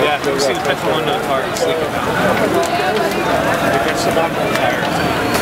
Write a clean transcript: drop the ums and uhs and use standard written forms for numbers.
Yeah, you see the petrol on the car, it's leaking out. If it's the bottom of the tires.